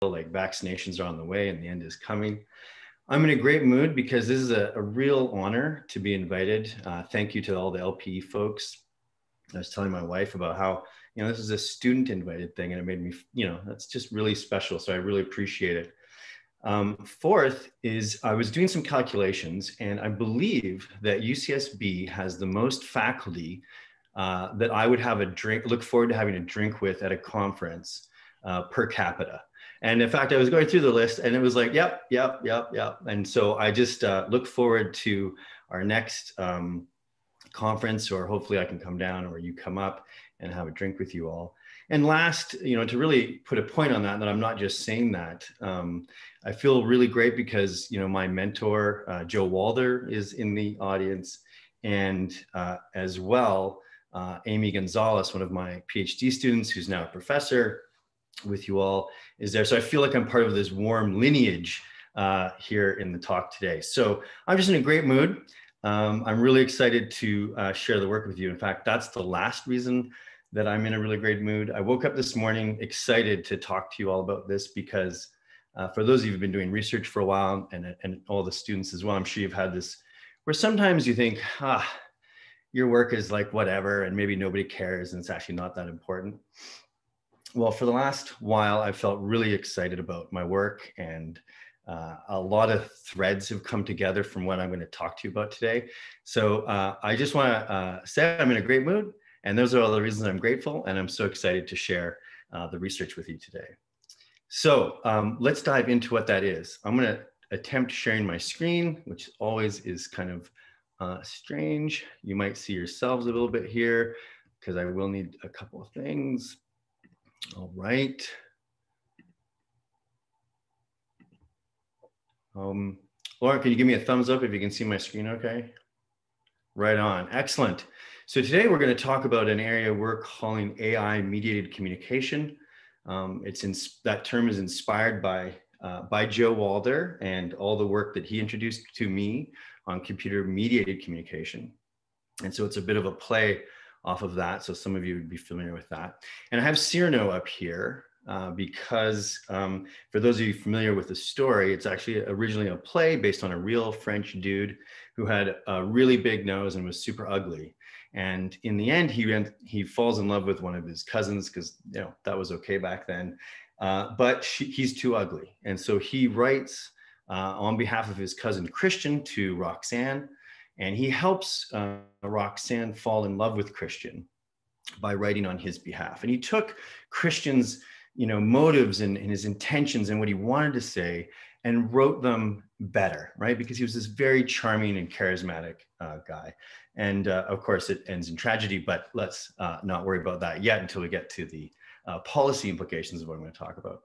like vaccinations are on the way and the end is coming. I'm in a great mood because this is a real honor to be invited. Thank you to all the LPE folks. I was telling my wife about how, this is a student invited thing and it made me, that's just really special. So I really appreciate it. Fourth is I was doing some calculations and I believe that UCSB has the most faculty that I would have look forward to having a drink with at a conference per capita. And in fact, I was going through the list and it was like, yep. And so I just look forward to our next conference, or hopefully I can come down or you come up and have a drink with you all. And last, to really put a point on that I'm not just saying that, I feel really great because, my mentor, Joe Walder, is in the audience, and as well, Amy Gonzalez, one of my PhD students who's now a professor with you all, is there. So I feel like I'm part of this warm lineage here in the talk today. So I'm just in a great mood. I'm really excited to share the work with you. In fact, that's the last reason that I'm in a really great mood. I woke up this morning excited to talk to you all about this because for those of you who've been doing research for a while, and all the students as well, I'm sure you've had this, where sometimes you think, your work is like whatever, and maybe nobody cares, and it's actually not that important. Well, for the last while, I've felt really excited about my work, and a lot of threads have come together from what I'm going to talk to you about today. So I just want to say I'm in a great mood, and those are all the reasons I'm grateful, and I'm so excited to share the research with you today. So let's dive into what that is. I'm going to attempt sharing my screen, which always is kind of strange. You might see yourselves a little bit here because I will need a couple of things. All right. Laura, can you give me a thumbs up if you can see my screen okay? Right on, excellent. So today we're going to talk about an area we're calling AI-mediated communication. That term is inspired by Joe Walder and all the work that he introduced to me on computer-mediated communication. And so it's a bit of a play off of that. So some of you would be familiar with that. And I have Cyrano up here because for those of you familiar with the story, it's actually originally a play based on a real French dude who had a really big nose and was super ugly. And in the end, he falls in love with one of his cousins because that was okay back then. But he's too ugly. And so he writes on behalf of his cousin Christian to Roxanne, and he helps Roxanne fall in love with Christian by writing on his behalf. And he took Christian's motives and his intentions and what he wanted to say and wrote them better, right? Because he was this very charming and charismatic guy. And of course it ends in tragedy, but let's not worry about that yet until we get to the policy implications of what I'm going to talk about.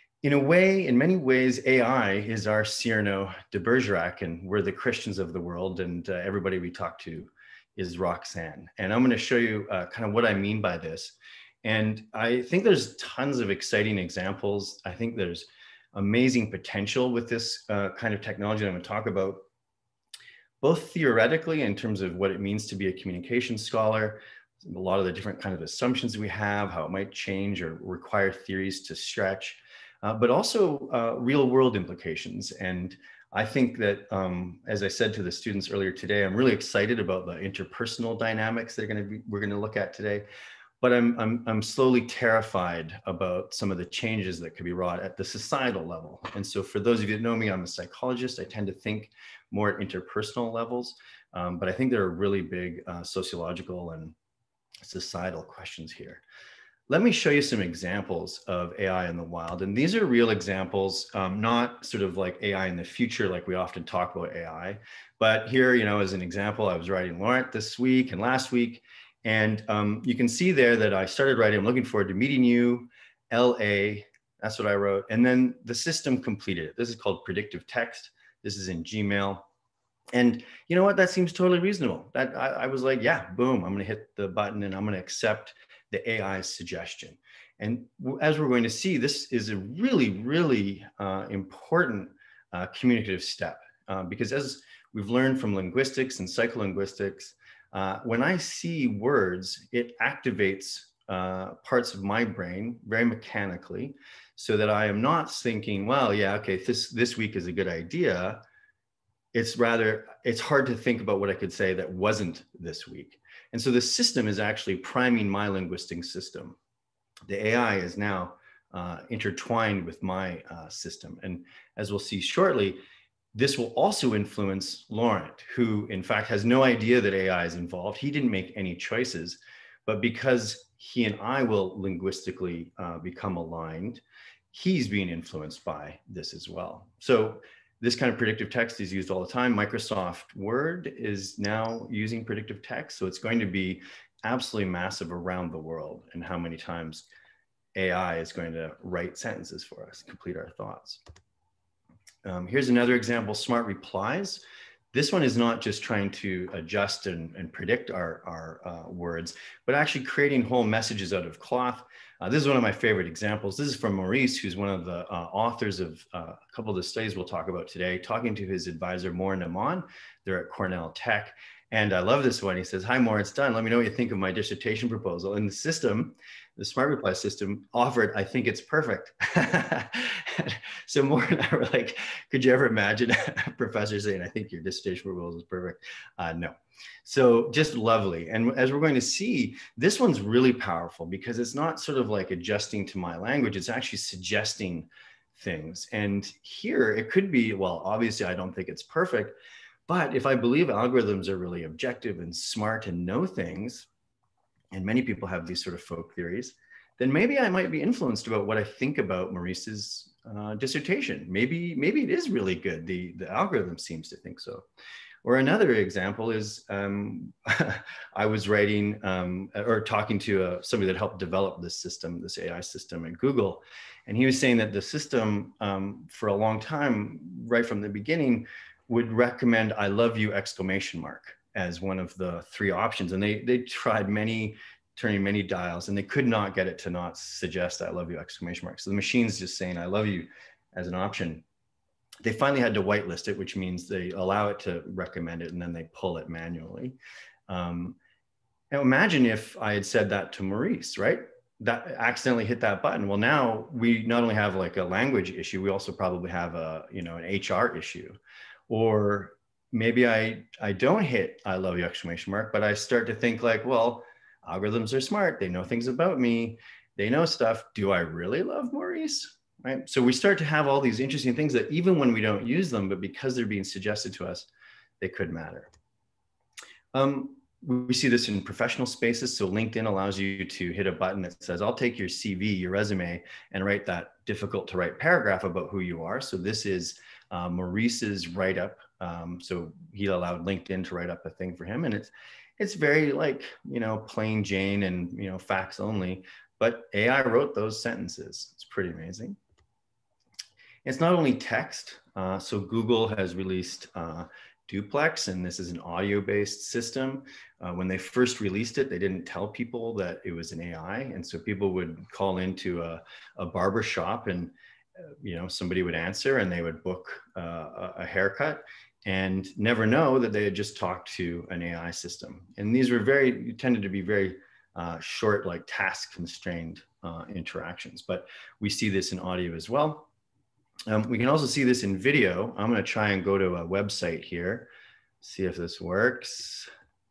In many ways, AI is our Cyrano de Bergerac, and we're the Christians of the world, and everybody we talk to is Roxanne. And I'm going to show you kind of what I mean by this. And I think there's tons of exciting examples. I think there's amazing potential with this kind of technology that I'm going to talk about, both theoretically in terms of what it means to be a communication scholar, a lot of the different kind of assumptions we have, how it might change or require theories to stretch, but also real world implications. And I think that, as I said to the students earlier today, I'm really excited about the interpersonal dynamics that we're going to look at today. But I'm slowly terrified about some of the changes that could be wrought at the societal level. And so for those of you that know me, I'm a psychologist. I tend to think more at interpersonal levels, but I think there are really big sociological and societal questions here. Let me show you some examples of AI in the wild. And these are real examples, not sort of like AI in the future, like we often talk about AI. But here, as an example, I was writing Laurent this week and last week. And you can see there that I started writing, I'm looking forward to meeting you, LA, that's what I wrote. And then the system completed it. This is called predictive text. This is in Gmail. And you know what, that seems totally reasonable. I was like, yeah, boom, I'm gonna hit the button and I'm gonna accept the AI's suggestion. And as we're going to see, this is a really, really important communicative step because as we've learned from linguistics and psycholinguistics, when I see words, it activates parts of my brain very mechanically so that I am not thinking, well, yeah, okay, this week is a good idea. It's rather, it's hard to think about what I could say that wasn't this week. And so the system is actually priming my linguistic system. The AI is now intertwined with my system. And as we'll see shortly, this will also influence Laurent, who in fact has no idea that AI is involved. He didn't make any choices, but because he and I will linguistically become aligned, he's being influenced by this as well. So this kind of predictive text is used all the time. Microsoft Word is now using predictive text. So it's going to be absolutely massive around the world, and how many times AI is going to write sentences for us, complete our thoughts. Here's another example, smart replies. This one is not just trying to adjust and predict our words, but actually creating whole messages out of cloth. This is one of my favorite examples. This is from Maurice, who's one of the authors of a couple of the studies we'll talk about today, talking to his advisor, Moore Naman. They're at Cornell Tech. And I love this one. He says, "Hi, Moore, it's done. Let me know what you think of my dissertation proposal." And the system, the smart reply system, offered, "I think it's perfect." So Moore and I were like, could you ever imagine a professor saying, "I think your dissertation proposal is perfect"? No. So just lovely. And as we're going to see, this one's really powerful because it's not sort of like adjusting to my language. It's actually suggesting things. And here it could be, well, obviously I don't think it's perfect, but if I believe algorithms are really objective and smart and know things, and many people have these sort of folk theories, then maybe I might be influenced about what I think about Maurice's dissertation. Maybe it is really good. The algorithm seems to think so. Or another example is I was writing or talking to somebody that helped develop this system, this AI system at Google. And he was saying that the system for a long time, right from the beginning, would recommend "I love you!" as one of the three options. And they tried turning many dials, and they could not get it to not suggest "I love you!" So the machine's just saying "I love you" as an option. They finally had to whitelist it, which means they allow it to recommend it and then they pull it manually. Now imagine if I had said that to Maurice, right? That accidentally hit that button. Well, now we not only have like a language issue, we also probably have an HR issue. Or maybe I don't hit "I love you!" but I start to think like, well, algorithms are smart. They know things about me. They know stuff. Do I really love Maurice? Right? So we start to have all these interesting things that even when we don't use them, but because they're being suggested to us, they could matter. We see this in professional spaces. So LinkedIn allows you to hit a button that says, "I'll take your CV, your resume, and write that difficult to write paragraph about who you are." So this is Maurice's write-up. So he allowed LinkedIn to write up a thing for him. And it's very like, plain Jane and, facts only, but AI wrote those sentences. It's pretty amazing. It's not only text. So Google has released Duplex, and this is an audio-based system. When they first released it, they didn't tell people that it was an AI. And so people would call into a barber shop and, somebody would answer and they would book a haircut and never know that they had just talked to an AI system. And these were tended to be very short, like task constrained interactions, but we see this in audio as well. We can also see this in video. I'm going to try and go to a website here, see if this works.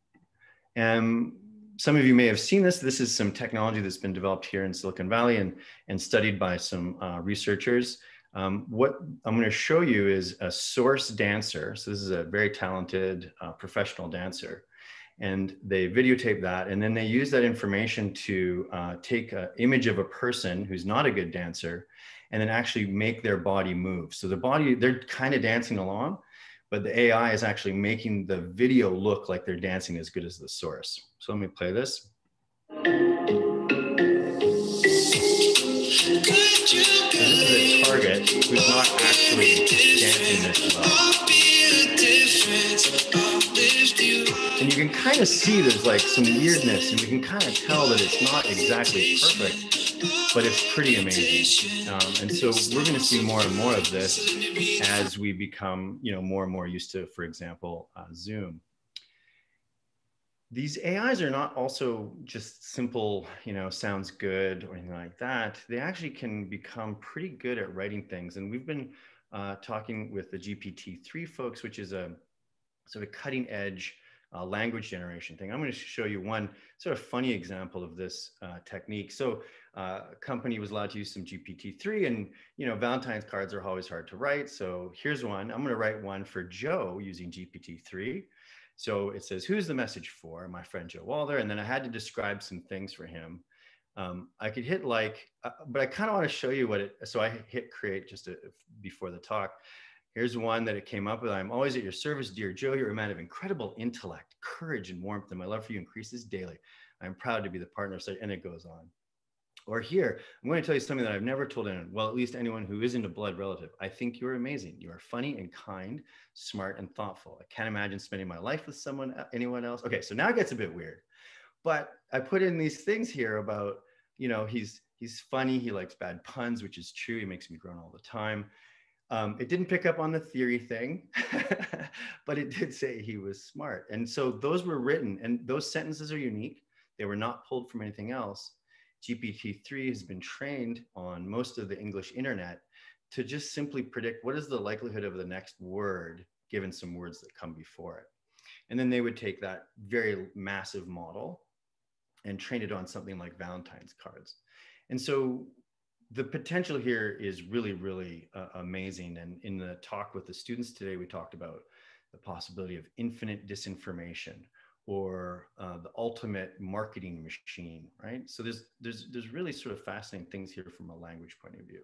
Some of you may have seen this. This is some technology that's been developed here in Silicon Valley and studied by some researchers. What I'm going to show you is a source dancer. So this is a very talented professional dancer. And they videotape that, and then they use that information to take an image of a person who's not a good dancer and then actually make their body move. So the body, they're kind of dancing along, but the AI is actually making the video look like they're dancing as good as the source. So let me play this. This is a target who's not actually dancing this well. And you can kind of see there's like some weirdness, and we can kind of tell that it's not exactly perfect, but it's pretty amazing. And so we're going to see more and more of this as we become, more and more used to, for example, Zoom. These AIs are not also just simple, sounds good or anything like that. They actually can become pretty good at writing things. And we've been talking with the GPT-3 folks, which is a sort of cutting edge language generation thing. I'm going to show you one sort of funny example of this technique. So a company was allowed to use some GPT-3, and Valentine's cards are always hard to write. So here's one. I'm going to write one for Joe using GPT-3. So it says, who's the message for? My friend Joe Walder. And then I had to describe some things for him. I could hit like, but I kind of want to show you what it, so I hit create just before the talk. Here's one that it came up with. I'm always at your service, dear Joe. You're a man of incredible intellect, courage, and warmth, and my love for you increases daily. I'm proud to be the partner of, and it goes on. Or here, I'm going to tell you something that I've never told anyone, well, at least anyone who isn't a blood relative. I think you're amazing. You are funny and kind, smart and thoughtful. I can't imagine spending my life with anyone else. Okay, so now it gets a bit weird. But I put in these things here about, he's funny. He likes bad puns, which is true. He makes me groan all the time. It didn't pick up on the theory thing, but it did say he was smart. And so those were written, and those sentences are unique. They were not pulled from anything else. GPT-3 has been trained on most of the English internet to just simply predict what is the likelihood of the next word given some words that come before it. And then they would take that very massive model and train it on something like Valentine's cards. And so the potential here is really, really amazing. And in the talk with the students today, we talked about the possibility of infinite disinformation, or the ultimate marketing machine, right? So there's really sort of fascinating things here from a language point of view.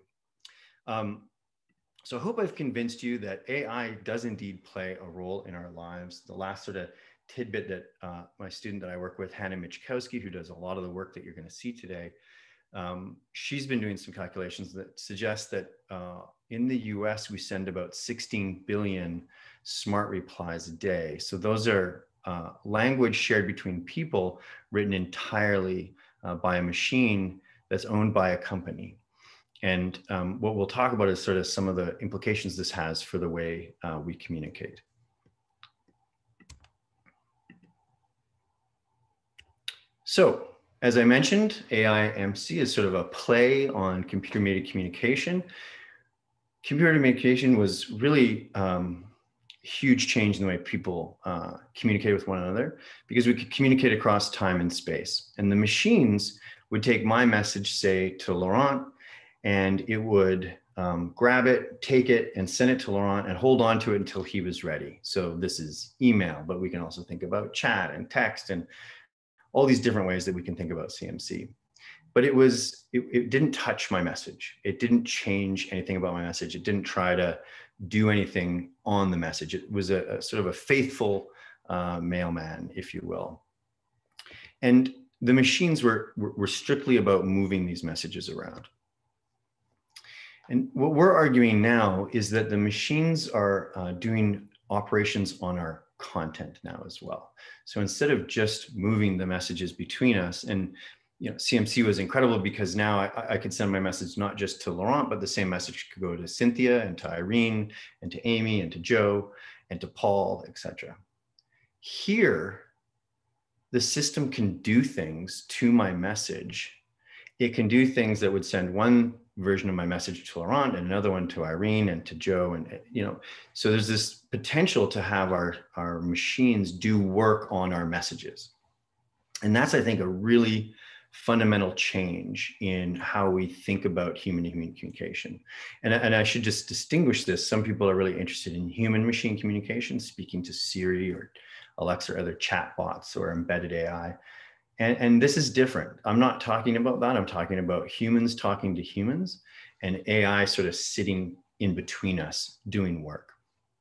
So I hope I've convinced you that AI does indeed play a role in our lives. The last sort of tidbit that my student that I work with, Hannah Michkowski, who does a lot of the work that you're going to see today, she's been doing some calculations that suggest that in the US, we send about 16 billion smart replies a day. So those are language shared between people written entirely by a machine that's owned by a company. And what we'll talk about is sort of some of the implications this has for the way we communicate. So, as I mentioned, AI-MC is sort of a play on computer-mediated communication. Computer-mediated communication was really huge change in the way people communicate with one another, because we could communicate across time and space. And the machines would take my message, say, to Laurent, and it would grab it, take it, and send it to Laurent and hold on to it until he was ready. So this is email, but we can also think about chat and text and all these different ways that we can think about CMC. But it didn't touch my message. It didn't change anything about my message. It didn't try to do anything on the message. It was a sort of a faithful mailman, if you will. And the machines were strictly about moving these messages around. And what we're arguing now is that the machines are doing operations on our content now as well. So instead of just moving the messages between us, and CMC was incredible because now I could send my message not just to Laurent, but the same message could go to Cynthia and to Irene and to Amy and to Joe and to Paul, etc. Here, the system can do things to my message. It can do things that would send one version of my message to Laurent and another one to Irene and to Joe. And, so there's this potential to have our machines do work on our messages. And that's, I think, a really fundamental change in how we think about human-to-human communication. And I should just distinguish this. Some people are really interested in human-machine communication, speaking to Siri or Alexa or other chatbots or embedded AI. And this is different. I'm not talking about that. I'm talking about humans talking to humans and AI sort of sitting in between us doing work.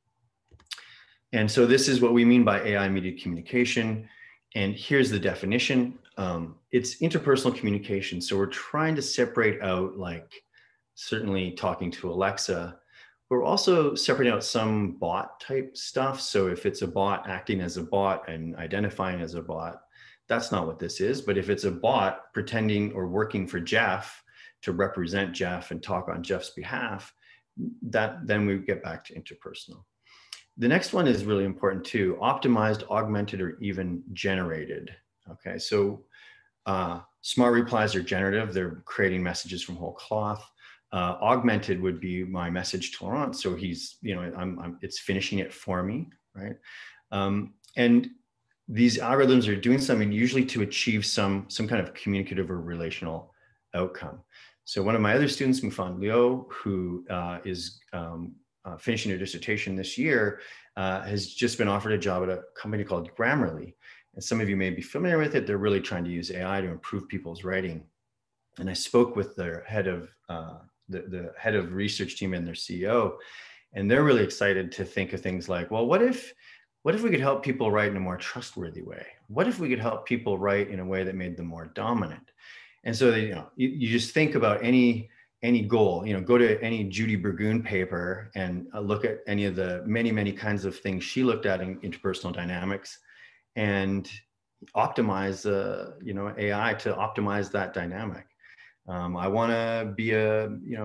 And so this is what we mean by AI-mediated communication. And here's the definition. It's interpersonal communication. So we're trying to separate out, like, certainly talking to Alexa, but we're also separating out some bot type stuff. So if it's a bot acting as a bot and identifying as a bot, that's not what this is. But if it's a bot pretending or working for Jeff to represent Jeff and talk on Jeff's behalf, then we get back to interpersonal. The next one is really important too: optimized, augmented, or even generated. Okay, so smart replies are generative. They're creating messages from whole cloth. Augmented would be my message to Laurent. So he's, it's finishing it for me, right? And these algorithms are doing something usually to achieve some kind of communicative or relational outcome. So one of my other students, Mufan Liu, who is finishing her dissertation this year, has just been offered a job at a company called Grammarly. And some of you may be familiar with it. They're really trying to use AI to improve people's writing. And I spoke with their head of the head of research team and their CEO, and they're really excited to think of things like, well, what if we could help people write in a more trustworthy way? What if we could help people write in a way that made them more dominant? And so they, you just think about any goal, go to any Judy Burgoon paper and look at any of the many kinds of things she looked at in interpersonal dynamics, and optimize AI to optimize that dynamic. I want to be a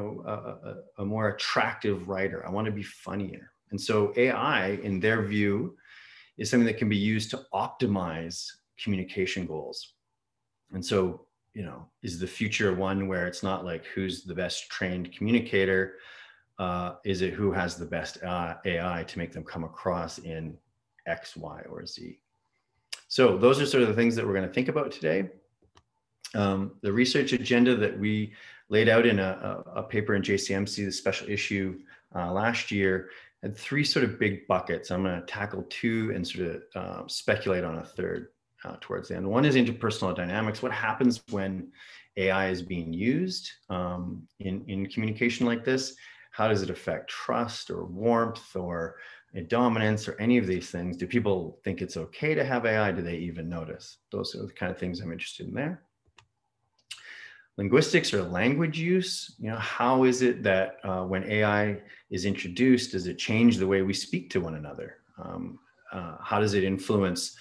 more attractive writer. I want to be funnier. And so AI, in their view, is something that can be used to optimize communication goals. And so, is the future one where it's not like who's the best trained communicator? Is it who has the best AI to make them come across in X, Y, or Z? So those are sort of the things that we're going to think about today. The research agenda that we laid out in a paper in JCMC, the special issue last year, had three sort of big buckets. I'm going to tackle two and sort of speculate on a third towards the end. One is interpersonal dynamics. What happens when AI is being used in communication like this? How does it affect trust or warmth or dominance or any of these things? Do people think it's okay to have AI? Do they even notice? Those are the kind of things I'm interested in there. Linguistics or language use, how is it that when AI is introduced, does it change the way we speak to one another? How does it influence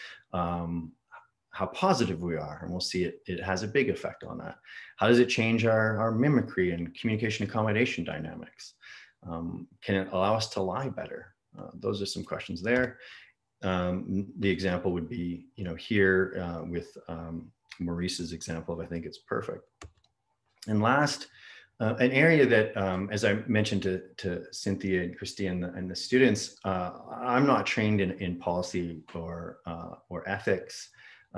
how positive we are? And we'll see it has a big effect on that. How does it change our mimicry and communication accommodation dynamics? Can it allow us to lie better? Those are some questions there. The example would be, here with Maurice's example, I think it's perfect. And last, an area that, as I mentioned to Cynthia and Christy and the students, I'm not trained in policy or ethics,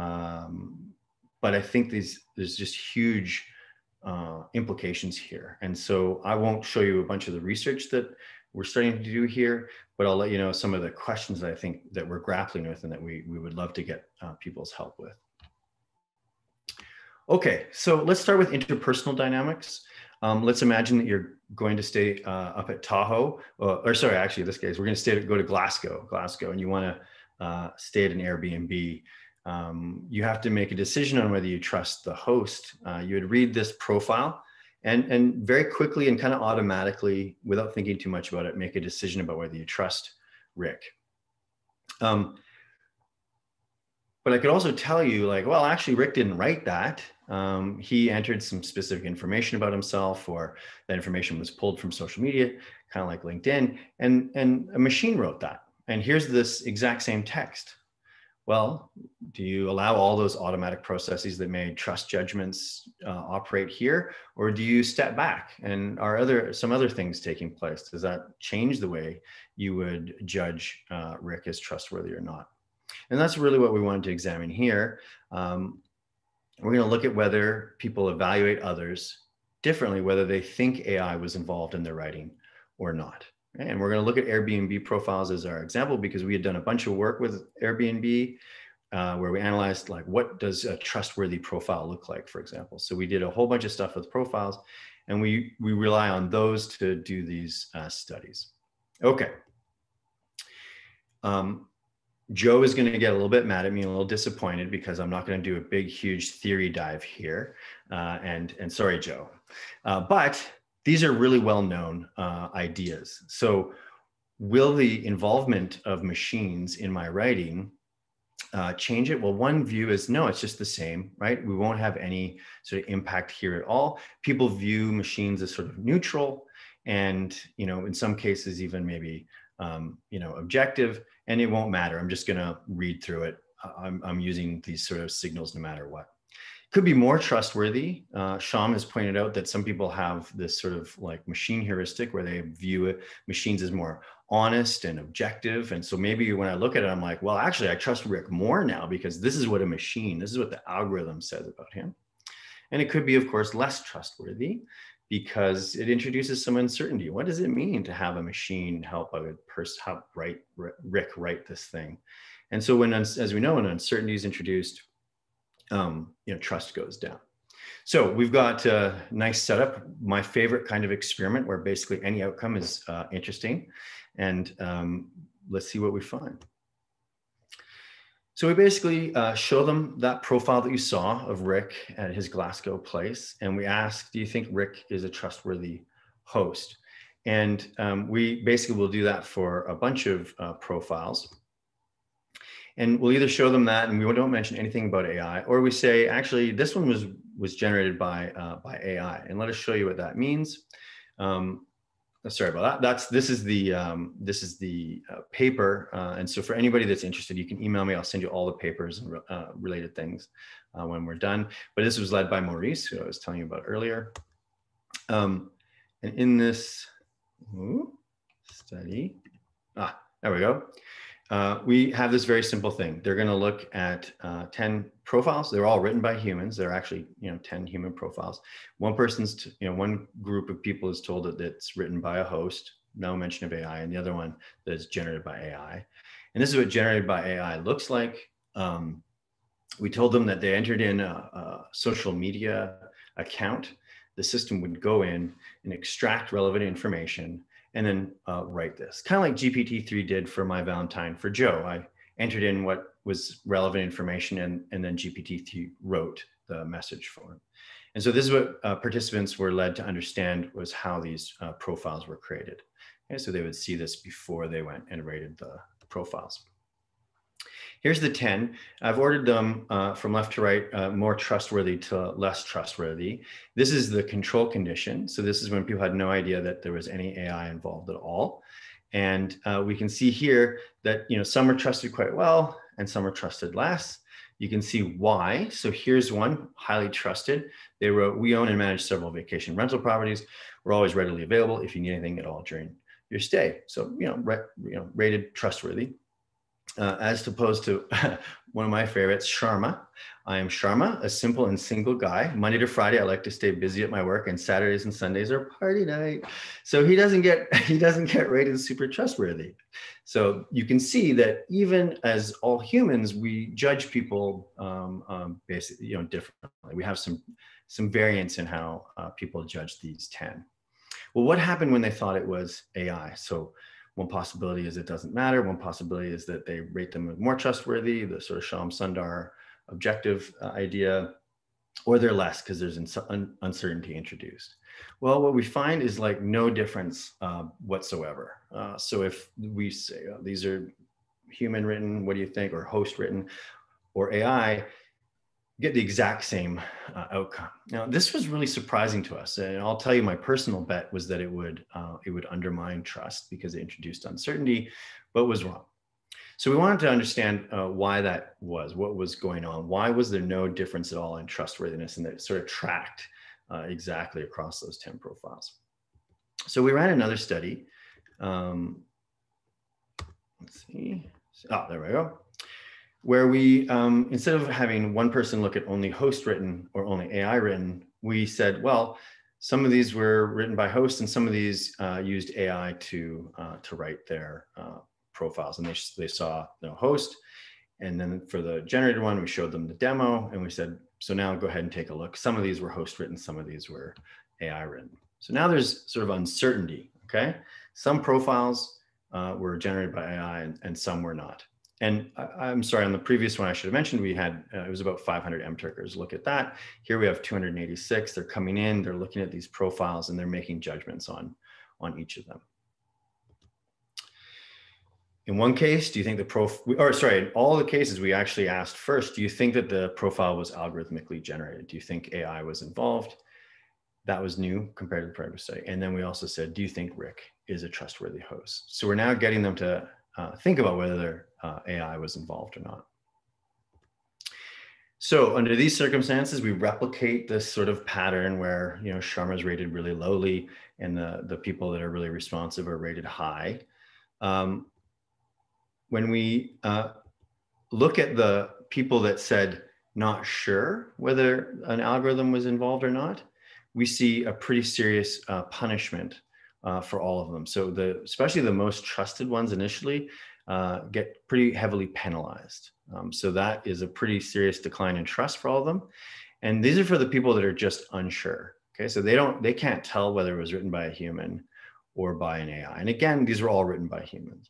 but I think there's just huge implications here. And so I won't show you a bunch of the research that we're starting to do here, but I'll let you know some of the questions that I think that we're grappling with and that we would love to get people's help with. Okay, so let's start with interpersonal dynamics. Let's imagine that you're going to stay up at Tahoe, or sorry, actually, in this case, we're going to go to Glasgow, and you want to stay at an Airbnb. You have to make a decision on whether you trust the host. You would read this profile and very quickly and kind of automatically, without thinking too much about it, make a decision about whether you trust Rick. But I could also tell you, like, well, actually, Rick didn't write that. He entered some specific information about himself, or that information was pulled from social media, kind of like LinkedIn, and a machine wrote that. And here's this exact same text. Well, do you allow all those automatic processes that made trust judgments operate here, or do you step back? And are some other things taking place? Does that change the way you would judge Rick as trustworthy or not? And that's really what we wanted to examine here. We're going to look at whether people evaluate others differently, whether they think AI was involved in their writing or not. And we're going to look at Airbnb profiles as our example, because we had done a bunch of work with Airbnb where we analyzed, like, what does a trustworthy profile look like, for example. So we did a whole bunch of stuff with profiles, and we rely on those to do these studies. Okay. Joe is going to get a little bit mad at me, a little disappointed, because I'm not going to do a big, huge theory dive here. And sorry, Joe. But these are really well-known ideas. So will the involvement of machines in my writing change it? Well, one view is no, it's just the same, right? We won't have any sort of impact here at all. People view machines as sort of neutral, and in some cases even maybe objective, and it won't matter. I'm just going to read through it. I'm using these sort of signals no matter what. Could be more trustworthy. Sham has pointed out that some people have this sort of like machine heuristic where they view machines as more honest and objective. And so maybe when I look at it, I'm like, well, actually, I trust Rick more now because this is what this is what the algorithm says about him. And it could be, of course, less trustworthy because it introduces some uncertainty. What does it mean to have a machine help Rick write this thing? And so as we know, when uncertainty is introduced, trust goes down. So we've got a nice setup, my favorite kind of experiment where basically any outcome is interesting. And let's see what we find. So we basically show them that profile that you saw of Rick at his Glasgow place. And we ask, do you think Rick is a trustworthy host? And we basically will do that for a bunch of profiles. And we'll either show them that and we don't mention anything about AI, or we say, actually, this one was generated by AI. And let us show you what that means. Sorry about that. This is the paper. And so for anybody that's interested, you can email me. I'll send you all the papers and related things when we're done. But this was led by Maurice, who I was telling you about earlier. And in this study, there we go. We have this very simple thing. They're going to look at 10 profiles. They're all written by humans. They're actually, 10 human profiles. One person's, one group of people is told that it's written by a host, no mention of AI, and the other one that is generated by AI. And this is what generated by AI looks like. We told them that they entered in a social media account. The system would go in and extract relevant information and then write this. Kind of like GPT-3 did for My Valentine for Joe. I entered in what was relevant information and then GPT-3 wrote the message for him. And so this is what participants were led to understand was how these profiles were created. Okay, so they would see this before they went and rated the profiles. Here's the 10. I've ordered them from left to right, more trustworthy to less trustworthy. This is the control condition. So this is when people had no idea that there was any AI involved at all. And we can see here that some are trusted quite well and some are trusted less. You can see why. So here's one, highly trusted. They wrote, we own and manage several vacation rental properties. We're always readily available if you need anything at all during your stay. So, rated trustworthy. As opposed to one of my favorites, Sharma. I am Sharma, a simple and single guy. Monday to Friday, I like to stay busy at my work, and Saturdays and Sundays are party night. So he doesn't get rated super trustworthy. So you can see that even as all humans, we judge people basically, differently. We have some variance in how people judge these 10. Well, what happened when they thought it was AI? So one possibility is it doesn't matter. One possibility is that they rate them as more trustworthy, the sort of Sham Sundar objective idea, or they're less because there's uncertainty introduced. Well, what we find is like no difference whatsoever. So if we say these are human written, what do you think, or host written, or AI, get the exact same outcome. Now, this was really surprising to us, and I'll tell you, my personal bet was that it would undermine trust because it introduced uncertainty, but was wrong. So we wanted to understand why that was, what was going on, why was there no difference at all in trustworthiness, and that it sort of tracked exactly across those 10 profiles. So we ran another study. Let's see. Oh, there we go. Where we, instead of having one person look at only host written or only AI written, we said, well, some of these were written by hosts and some of these used AI to write their profiles. And they saw host. And then for the generated one, we showed them the demo and we said, so now go ahead and take a look. Some of these were host written, some of these were AI written. So now there's sort of uncertainty, okay? Some profiles were generated by AI and some were not. And I'm sorry, on the previous one, I should have mentioned we had, it was about 500 mTurkers. Look at that. Here we have 286. They're coming in, they're looking at these profiles and they're making judgments on each of them. In one case, do you think in all the cases we actually asked first, do you think that the profile was algorithmically generated? Do you think AI was involved? That was new compared to the prior study. And then we also said, do you think Rick is a trustworthy host? So we're now getting them to think about whether AI was involved or not. So under these circumstances, we replicate this sort of pattern where, Sharma's rated really lowly and the people that are really responsive are rated high. When we look at the people that said not sure whether an algorithm was involved or not, we see a pretty serious punishment for all of them. So especially the most trusted ones initially get pretty heavily penalized. So that is a pretty serious decline in trust for all of them. And these are for the people that are just unsure. Okay, so they can't tell whether it was written by a human or by an AI. And again, these were all written by humans.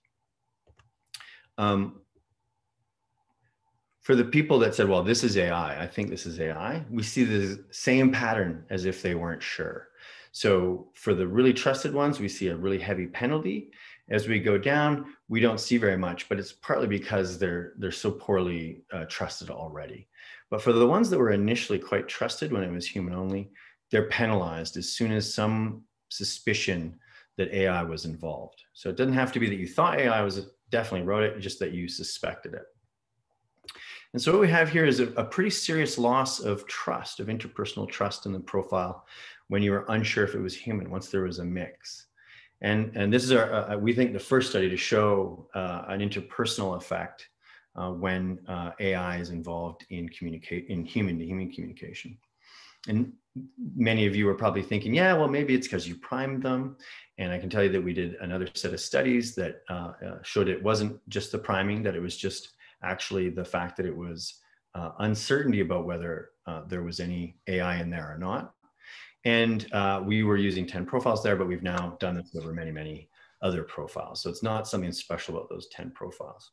For the people that said, well, this is AI, I think this is AI, we see the same pattern as if they weren't sure. So for the really trusted ones, we see a really heavy penalty. As we go down, we don't see very much, but it's partly because they're so poorly trusted already. But for the ones that were initially quite trusted when it was human only, they're penalized as soon as some suspicion that AI was involved. So it doesn't have to be that you thought AI was definitely wrote it, just that you suspected it. And so what we have here is a pretty serious loss of trust, of interpersonal trust in the profile when you were unsure if it was human, once there was a mix. And this is we think the first study to show an interpersonal effect when AI is involved in human-to-human communication. And many of you are probably thinking, yeah, well, maybe it's because you primed them. And I can tell you that we did another set of studies that showed it wasn't just the priming, that it was just actually the fact that it was uncertainty about whether there was any AI in there or not. And we were using 10 profiles there, but we've now done this over many, many other profiles. So it's not something special about those 10 profiles.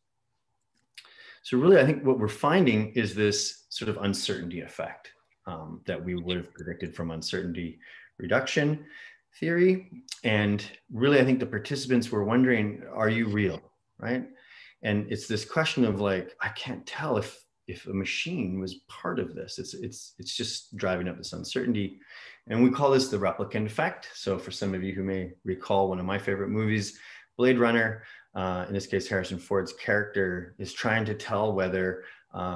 So really, I think what we're finding is this sort of uncertainty effect that we would have predicted from uncertainty reduction theory. And really, I think the participants were wondering, are you real, right? And it's this question of like, I can't tell if a machine was part of this. It's just driving up this uncertainty. And we call this the replicant effect. So for some of you who may recall one of my favorite movies, Blade Runner, in this case, Harrison Ford's character is trying to tell whether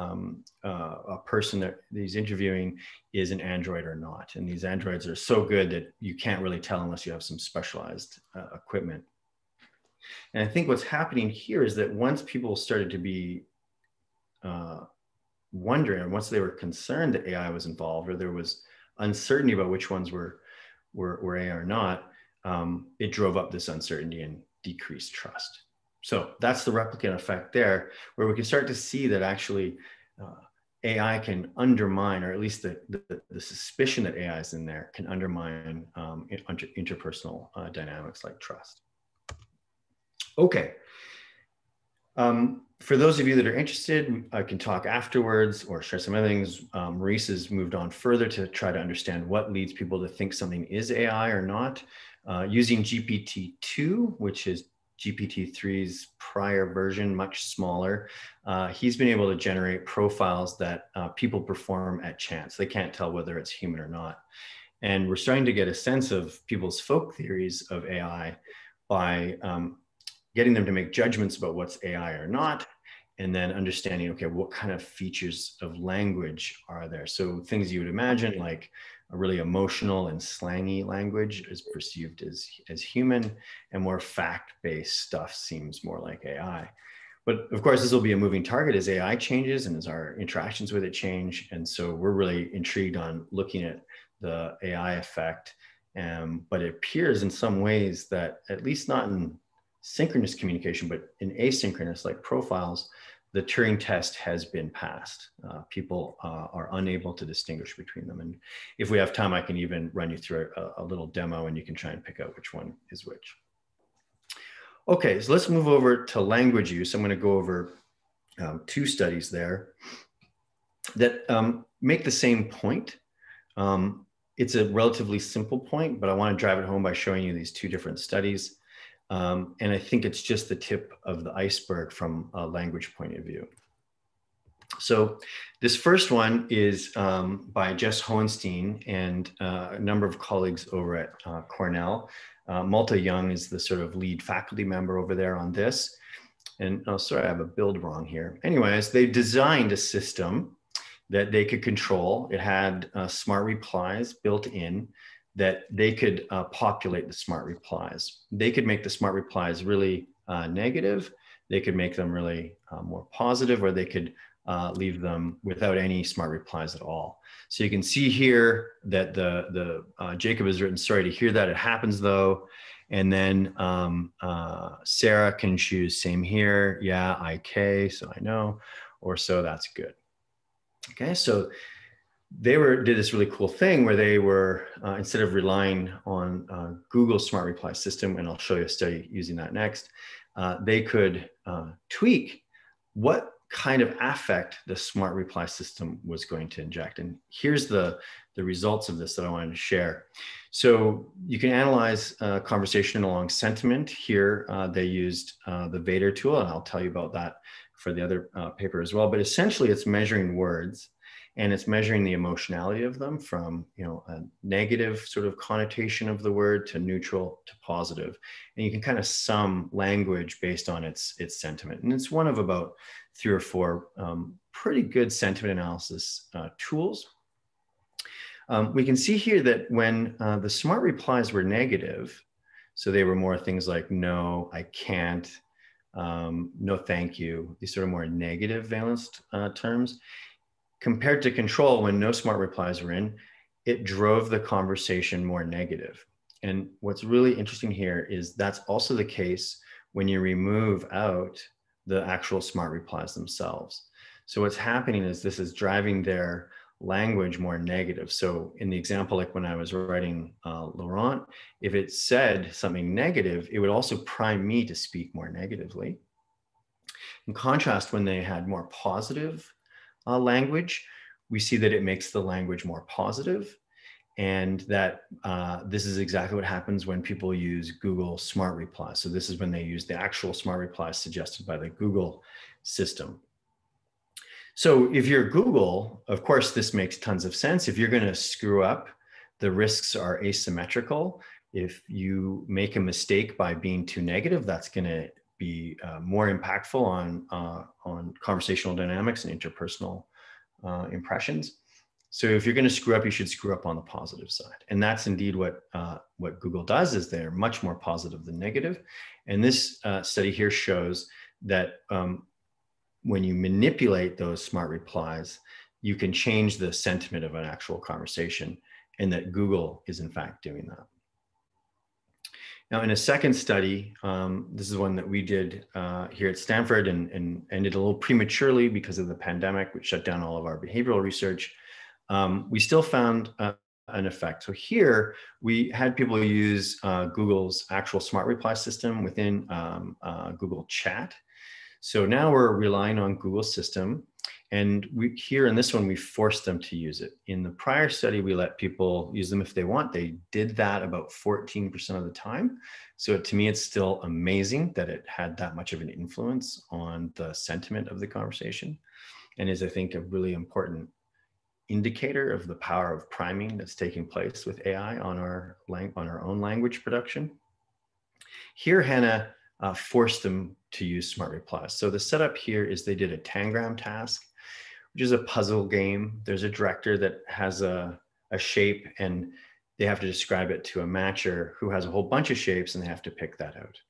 a person that he's interviewing is an android or not. And these androids are so good that you can't really tell unless you have some specialized equipment. And I think what's happening here is that once people started to be wondering, or once they were concerned that AI was involved, or there was uncertainty about which ones were AI or not, it drove up this uncertainty and decreased trust. So that's the replicant effect there, where we can start to see that actually AI can undermine, or at least the suspicion that AI is in there can undermine interpersonal dynamics like trust. Okay. For those of you that are interested, I can talk afterwards or share some other things. Maurice has moved on further to try to understand what leads people to think something is AI or not. Using GPT-2, which is GPT-3's prior version, much smaller, he's been able to generate profiles that people perform at chance. They can't tell whether it's human or not. And we're starting to get a sense of people's folk theories of AI by getting them to make judgments about what's AI or not, and then understanding, okay, what kind of features of language are there? So things you would imagine, like a really emotional and slangy language is perceived as human, and more fact-based stuff seems more like AI. But of course, this will be a moving target as AI changes and as our interactions with it change. And so we're really intrigued on looking at the AI effect. But it appears in some ways that, at least not in synchronous communication, but in asynchronous, like profiles, the Turing test has been passed. People are unable to distinguish between them. And if we have time, I can even run you through a little demo and you can try and pick out which one is which. Okay, so let's move over to language use. I'm going to go over two studies there that make the same point. It's a relatively simple point, but I want to drive it home by showing you these two different studies. And I think it's just the tip of the iceberg from a language point of view. So this first one is by Jess Hohenstein and a number of colleagues over at Cornell. Malta Young is the sort of lead faculty member over there on this. And oh, sorry, I have a build wrong here. Anyways, they designed a system that they could control. It had smart replies built in that they could populate the smart replies. They could make the smart replies really negative. They could make them really more positive, or they could leave them without any smart replies at all. So you can see here that Jacob has written, sorry to hear that, it happens though. And then Sarah can choose same here. Yeah, IK, so I know, or so that's good. Okay, so they did this really cool thing where they were, instead of relying on Google's smart reply system, and I'll show you a study using that next, they could tweak what kind of affect the smart reply system was going to inject. And here's the results of this that I wanted to share. So you can analyze conversation along sentiment. Here, they used the Vader tool, and I'll tell you about that for the other paper as well. But essentially, it's measuring words, and it's measuring the emotionality of them from, a negative sort of connotation of the word to neutral to positive. And you can kind of sum language based on its sentiment. And it's one of about 3 or 4 pretty good sentiment analysis tools. We can see here that when the smart replies were negative, so they were more things like no, I can't, no, thank you, these sort of more negative valenced terms, compared to control, when no smart replies were in, it drove the conversation more negative. And what's really interesting here is that's also the case when you remove out the actual smart replies themselves. So what's happening is this is driving their language more negative. So in the example, like when I was writing Laurent, if it said something negative, it would also prime me to speak more negatively. In contrast, when they had more positive language, we see that it makes the language more positive, and that this is exactly what happens when people use Google Smart Replies. So this is when they use the actual smart replies suggested by the Google system. So if you're Google, of course, this makes tons of sense. If you're going to screw up, the risks are asymmetrical. If you make a mistake by being too negative, that's going to be more impactful on conversational dynamics and interpersonal impressions. So if you're going to screw up, you should screw up on the positive side. And that's indeed what Google does, is they're much more positive than negative. And this study here shows that when you manipulate those smart replies, you can change the sentiment of an actual conversation, and that Google is in fact doing that. Now, in a second study, this is one that we did here at Stanford and ended a little prematurely because of the pandemic, which shut down all of our behavioral research. We still found an effect. So here we had people use Google's actual smart reply system within Google Chat. So now we're relying on Google's system, and here in this one, we forced them to use it. In the prior study, we let people use them if they want. They did that about 14% of the time. So to me, it's still amazing that it had that much of an influence on the sentiment of the conversation, and is, I think, a really important indicator of the power of priming that's taking place with AI on our own language production. Here, Hannah forced them to use smart replies. So the setup here is they did a tangram task, which is a puzzle game. There's a director that has a shape, and they have to describe it to a matcher who has a whole bunch of shapes, and they have to pick that out.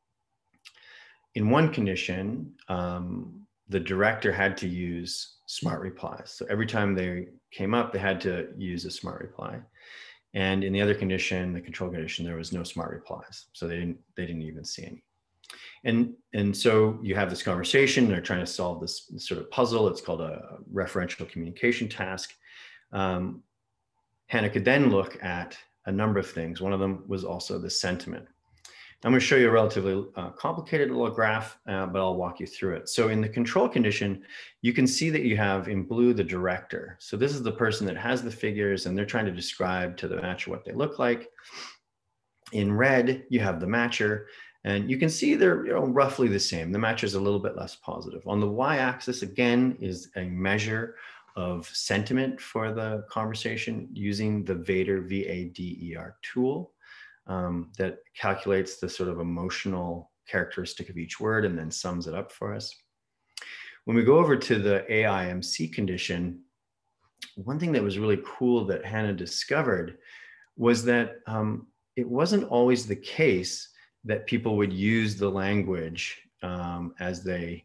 In one condition, the director had to use smart replies. So every time they came up, they had to use a smart reply. And in the other condition, the control condition, there was no smart replies. So they didn't even see any. And so you have this conversation, they're trying to solve this sort of puzzle. It's called a referential communication task. Hannah could then look at a number of things. One of them was also the sentiment. I'm going to show you a relatively complicated little graph, but I'll walk you through it. So in the control condition, you can see that you have in blue the director. So this is the person that has the figures, and they're trying to describe to the matcher what they look like. In red, you have the matcher, And you can see they're roughly the same. The match is a little bit less positive. On the y-axis, again, is a measure of sentiment for the conversation using the Vader, V-A-D-E-R tool that calculates the sort of emotional characteristic of each word and then sums it up for us. When we go over to the AIMC condition, one thing that was really cool that Hannah discovered was that it wasn't always the case that people would use the language as it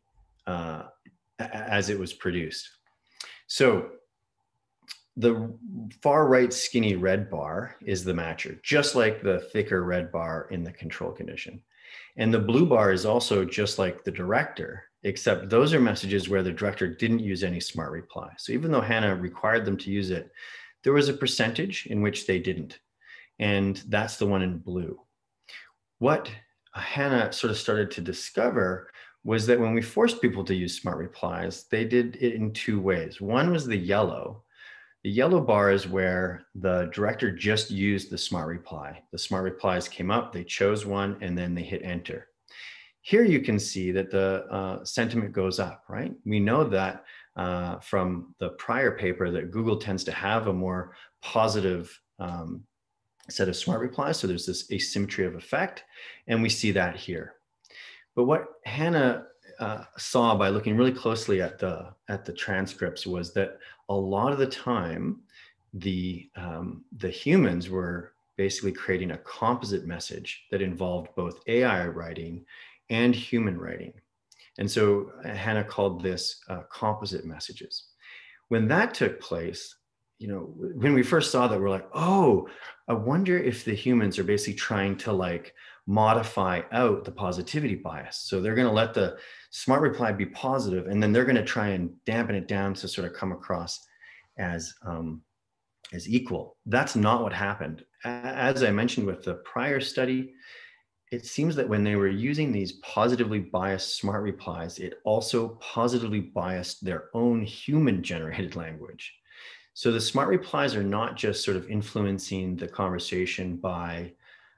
was produced. So the far right skinny red bar is the matcher, just like the thicker red bar in the control condition. And the blue bar is also just like the director, except those are messages where the director didn't use any smart reply. So even though Hannah required them to use it, there was a percentage in which they didn't. And that's the one in blue. What Hannah sort of started to discover was that when we forced people to use smart replies, they did it in two ways. One was the yellow. The yellow bar is where the director just used the smart reply. The smart replies came up, they chose one, and then they hit enter. Here you can see that the sentiment goes up, right? We know that from the prior paper that Google tends to have a more positive set of smart replies. So there's this asymmetry of effect, and we see that here. But what Hannah saw by looking really closely at the transcripts was that a lot of the time, the humans were basically creating a composite message that involved both AI writing and human writing. And so Hannah called this composite messages. When that took place, when we first saw that, we're like, oh, I wonder if the humans are basically trying to like modify out the positivity bias. So they're going to let the smart reply be positive, and then they're going to try and dampen it down to sort of come across as equal. That's not what happened. As I mentioned with the prior study, it seems that when they were using these positively biased smart replies, it also positively biased their own human-generated language. So the smart replies are not just sort of influencing the conversation by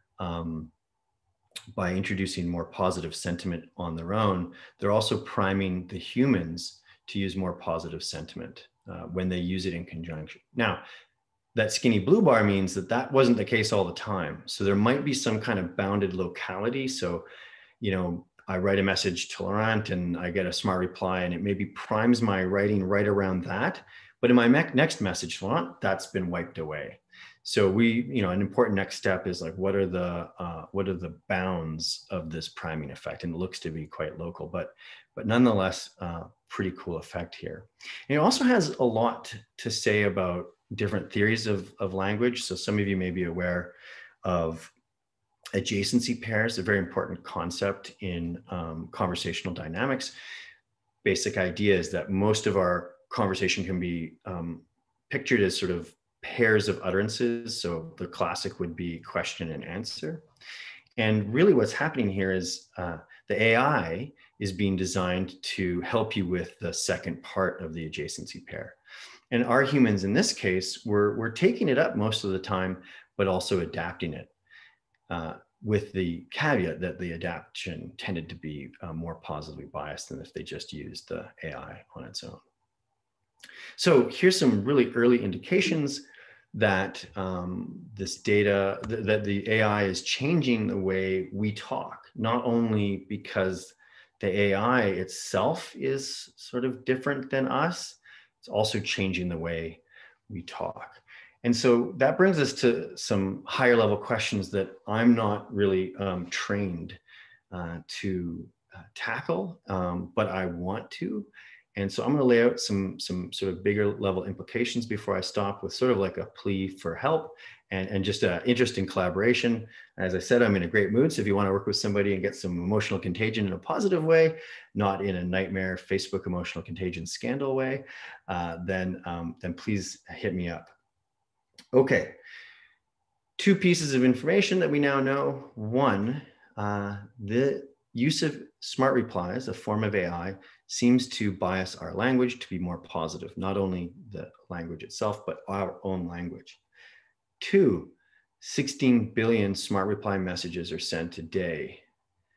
introducing more positive sentiment on their own. They're also priming the humans to use more positive sentiment when they use it in conjunction. Now, that skinny blue bar means that that wasn't the case all the time. So there might be some kind of bounded locality. So, I write a message to Laurent and I get a smart reply, and it maybe primes my writing right around that. But in my next message, Laurent, that's been wiped away. So an important next step is like, what are the bounds of this priming effect? And it looks to be quite local, but nonetheless, pretty cool effect here. And it also has a lot to say about different theories of language. So some of you may be aware of adjacency pairs, a very important concept in conversational dynamics. Basic idea is that most of our conversation can be pictured as sort of pairs of utterances. So the classic would be question and answer. And really what's happening here is the AI is being designed to help you with the second part of the adjacency pair. And our humans in this case, we're taking it up most of the time, but also adapting it with the caveat that the adaptation tended to be more positively biased than if they just used the AI on its own. So here's some really early indications that this data, that the AI is changing the way we talk, not only because the AI itself is sort of different than us, it's also changing the way we talk. And so that brings us to some higher level questions that I'm not really trained to tackle, but I want to. And so I'm going to lay out some sort of bigger level implications before I stop with sort of like a plea for help and just an interest in collaboration. As I said, I'm in a great mood. So if you want to work with somebody and get some emotional contagion in a positive way, not in a nightmare Facebook emotional contagion scandal way, then please hit me up. Okay, two pieces of information that we now know. One, the use of smart replies, a form of AI, seems to bias our language to be more positive, not only the language itself, but our own language. Two, 16 billion smart reply messages are sent a day.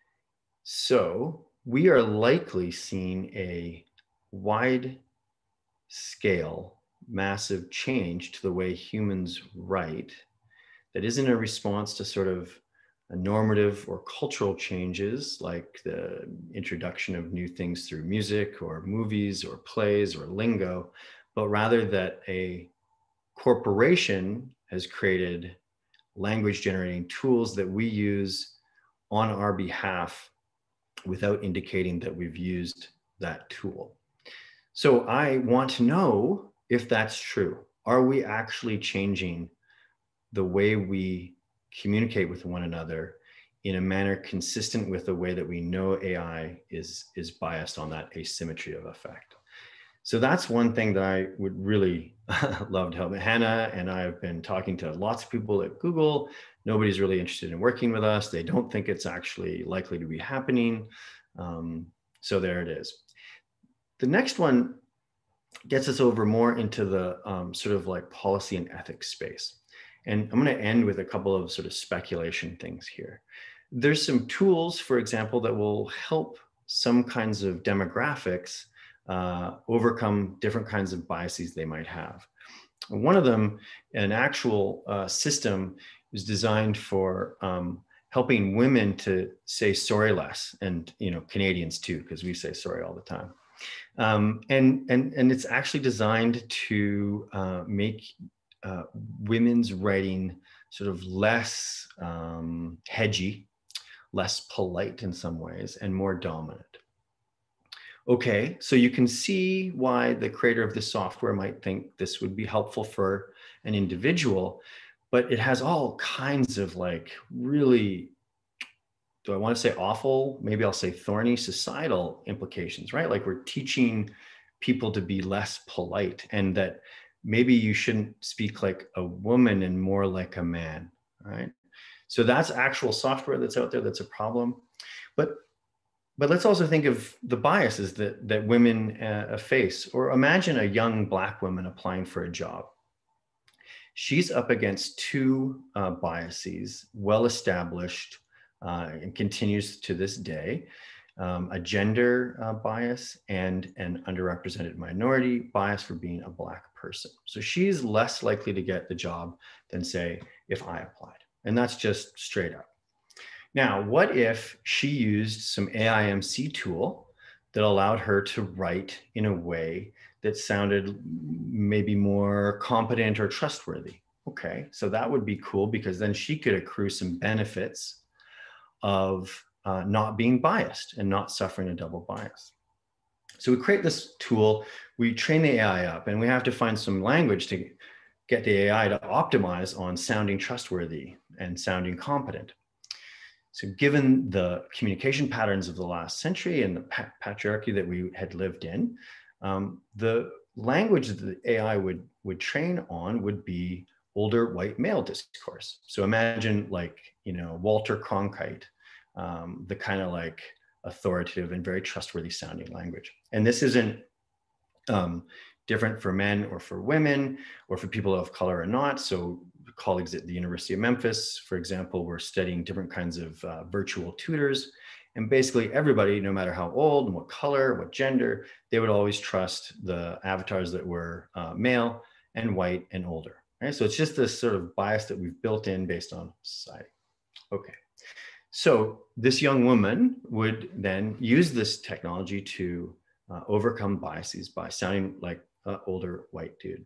So we are likely seeing a wide scale, massive change to the way humans write that isn't a response to sort of a normative or cultural changes like the introduction of new things through music or movies or plays or lingo, but rather that a corporation has created language generating tools that we use on our behalf without indicating that we've used that tool. So I want to know if that's true. Are we actually changing the way we communicate with one another in a manner consistent with the way that we know AI is biased on that asymmetry of effect? So that's one thing that I would really love to help. Hannah and I have been talking to lots of people at Google. Nobody's really interested in working with us. They don't think it's actually likely to be happening. So there it is. The next one gets us over more into the sort of like policy and ethics space. And I'm going to end with a couple of sort of speculation things here. There's some tools, for example, that will help some kinds of demographics overcome different kinds of biases they might have. One of them, an actual system, is designed for helping women to say sorry less, and Canadians too, because we say sorry all the time. And it's actually designed to make women's writing sort of less hedgy, less polite in some ways, and more dominant. Okay, so you can see why the creator of this software might think this would be helpful for an individual, but it has all kinds of like really, do I want to say awful? Maybe I'll say thorny societal implications, right? Like we're teaching people to be less polite, and that maybe you shouldn't speak like a woman and more like a man, right? So that's actual software that's out there that's a problem. But let's also think of the biases that women face, or imagine a young Black woman applying for a job. She's up against two biases, well-established, and continues to this day, a gender bias and an underrepresented minority bias for being a Black person. So she's less likely to get the job than, say, if I applied. And that's just straight up. Now, what if she used some AIMC tool that allowed her to write in a way that sounded maybe more competent or trustworthy? Okay, so that would be cool, because then she could accrue some benefits of not being biased and not suffering a double bias. So we create this tool, we train the AI up, and we have to find some language to get the AI to optimize on sounding trustworthy and sounding competent. So given the communication patterns of the last century and the patriarchy that we had lived in, the language that the AI would train on would be older white male discourse. So imagine like, Walter Cronkite, the kind of like authoritative and very trustworthy sounding language. And this isn't different for men or for women or for people of color or not. So colleagues at the University of Memphis, for example, were studying different kinds of virtual tutors. And basically everybody, no matter how old and what color, what gender, they would always trust the avatars that were male and white and older. Right? So it's just this sort of bias that we've built in based on society. Okay. So this young woman would then use this technology to overcome biases by sounding like an older white dude.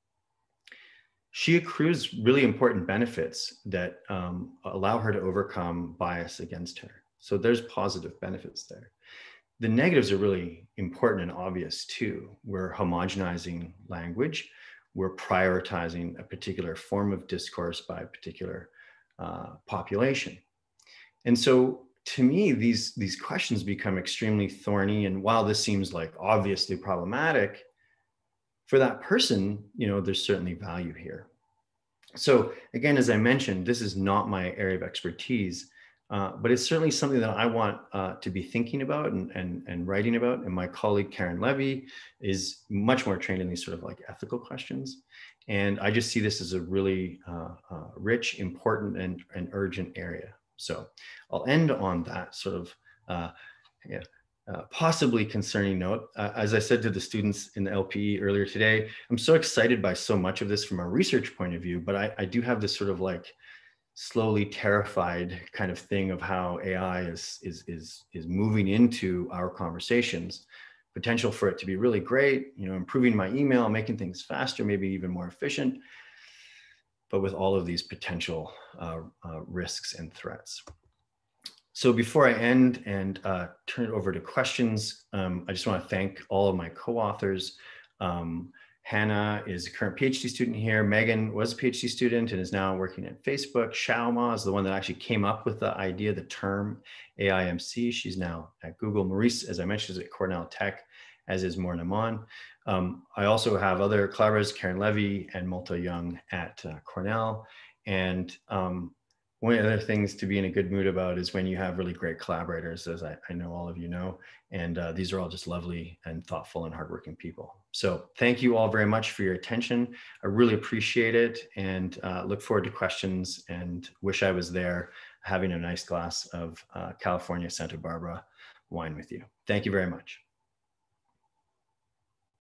She accrues really important benefits that allow her to overcome bias against her. So there's positive benefits there. The negatives are really important and obvious too. We're homogenizing language. We're prioritizing a particular form of discourse by a particular population. And so to me, these questions become extremely thorny. And while this seems like obviously problematic, for that person, there's certainly value here. So again, as I mentioned, this is not my area of expertise, but it's certainly something that I want to be thinking about and writing about. And my colleague, Karen Levy, is much more trained in these sort of like ethical questions. And I just see this as a really rich, important, and urgent area. So I'll end on that sort of yeah, possibly concerning note. As I said to the students in the LPE earlier today, I'm so excited by so much of this from a research point of view, but I do have this sort of like slowly terrified kind of thing of how AI is moving into our conversations. Potential for it to be really great, you know, improving my email, making things faster, maybe even more efficient, but with all of these potential risks and threats. So before I end and turn it over to questions, I just want to thank all of my co-authors. Hannah is a current PhD student here. Megan was a PhD student and is now working at Facebook. Xiaoma is the one that actually came up with the idea, the term AIMC. She's now at Google. Maurice, as I mentioned, is at Cornell Tech, as is Morna Mon. I also have other collaborators, Karen Levy and Multa Young at Cornell. And one of the other things to be in a good mood about is when you have really great collaborators, as I know all of you know, and these are all just lovely and thoughtful and hardworking people. So thank you all very much for your attention. I really appreciate it and look forward to questions and wish I was there having a nice glass of California Santa Barbara wine with you. Thank you very much.